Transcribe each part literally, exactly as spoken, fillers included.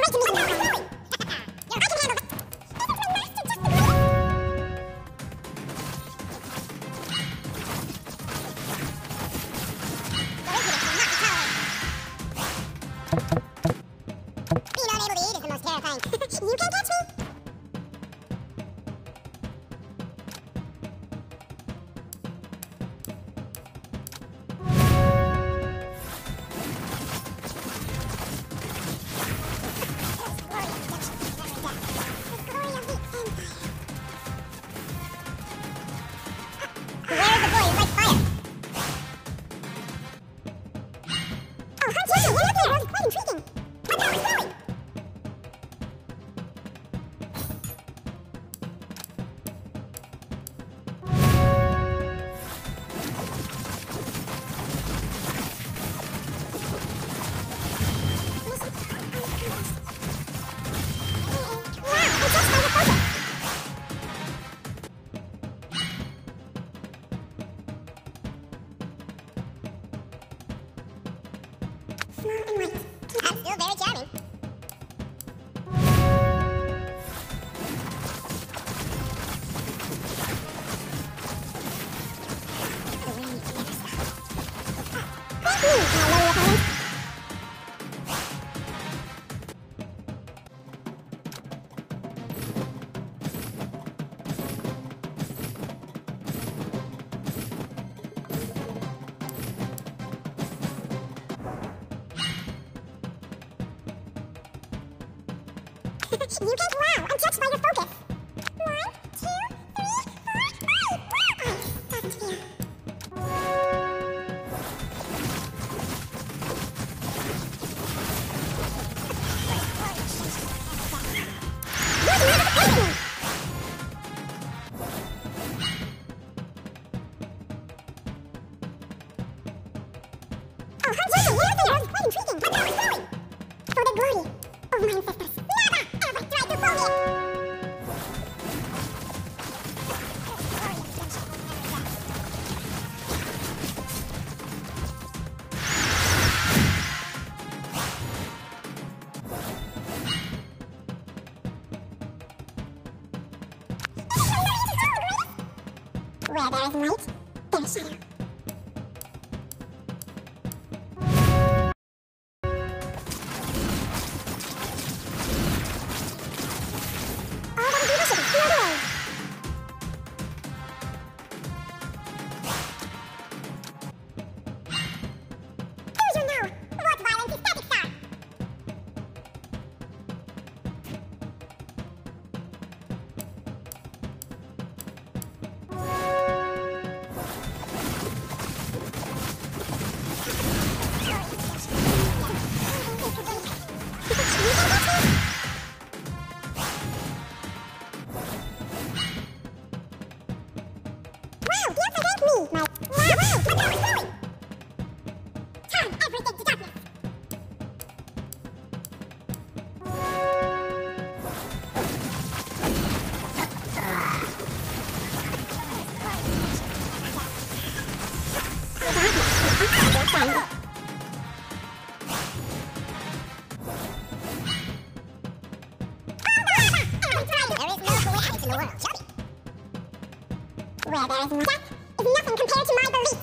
You can't wow! I'm touched by your focus! One, two, three, four, five! Wow! Oh, doesn't feel. Oh, how gentle! What is there? Quite intriguing! But now it's going! For the glory of my ancestors! Never ever try to forget! Where there is light, there is shadow. Where there is death is nothing compared to my beliefs.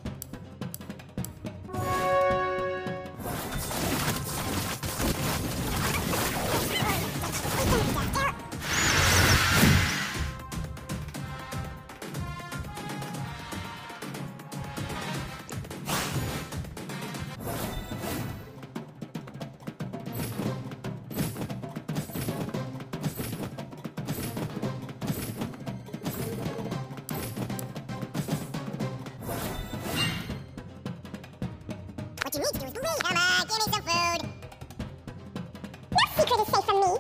What you need to do is believe. Come on, give me some food. No secret is safe from me.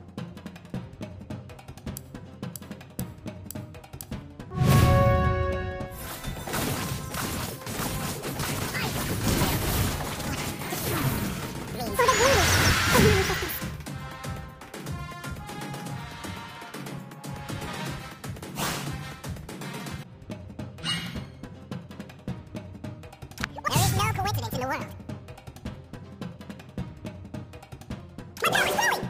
For the glory of my ancestors. There is no coincidence in the world. But now it's going!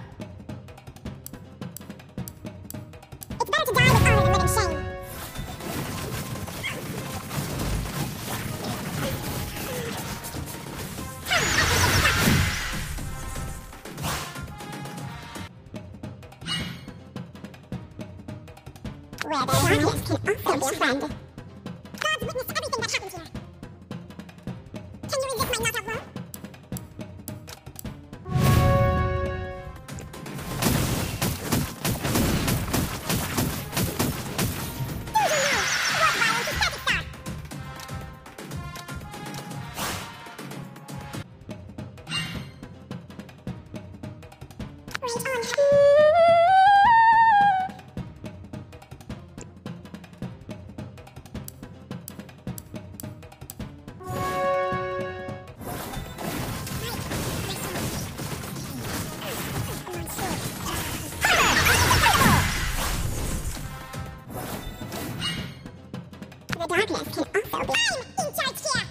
darkness can also be a friend. God's witness to everything that happens here. Can you resist my knockout blow? The darkness can also be. I'm in charge here!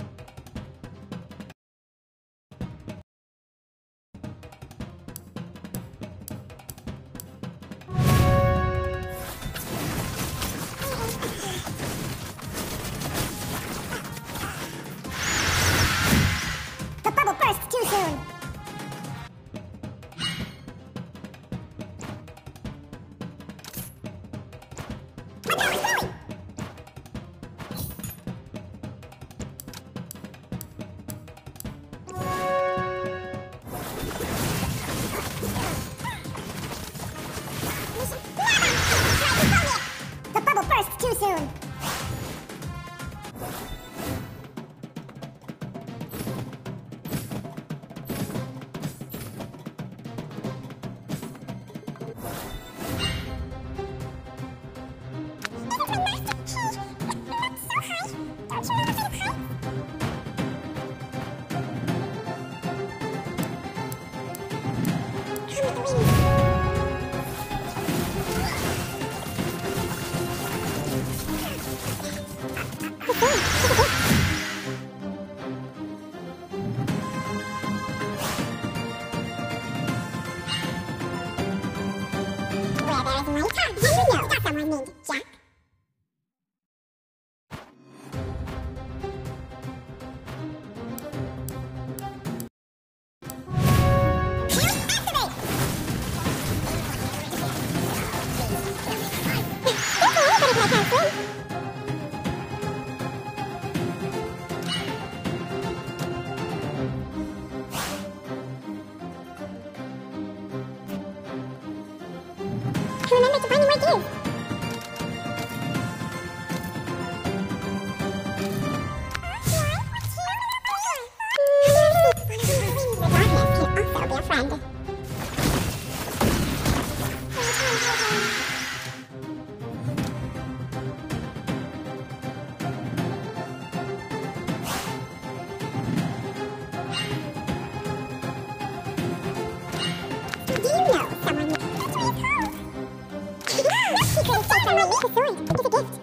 The bubble burst too soon! Look how it's going! The bubble burst too soon! Someone named Jack. Remember to find more gears. Do you know someone? He could have taken my sword. It's a gift.